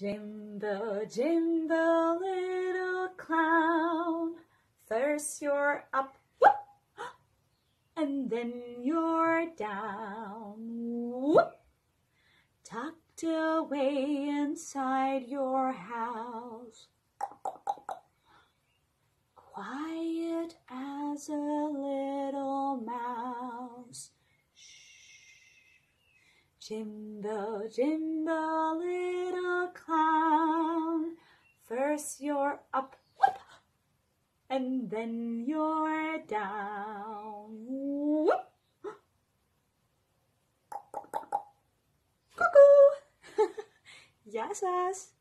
Gymbo, Gymbo, little clown, first you're up, whoop, and then you're down, whoop, tucked away inside your house, quiet as a little mouse. Gymbo, Gymbo, little clown, first you're up, whoop, and then you're down, whoop. Cuckoo! Yes, yes.